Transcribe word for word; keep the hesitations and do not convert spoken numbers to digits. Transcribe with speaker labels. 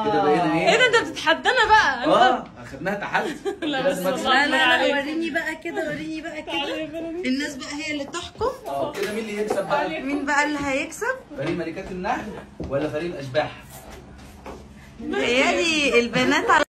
Speaker 1: كده بقينا ايه؟
Speaker 2: ايه ده انت بتتحدانا بقى؟
Speaker 1: اه اخدناها تحدي.
Speaker 2: لا بس
Speaker 1: لازم أكسب.
Speaker 3: لا لا لا وريني بقى كده، وريني بقى كده. الناس بقى هي اللي تحكم.
Speaker 1: اه كده مين اللي يكسب بقى؟
Speaker 3: مين بقى اللي هيكسب؟
Speaker 1: فريق ملكات النحل ولا فريق الاشباح؟
Speaker 3: هي دي البنات على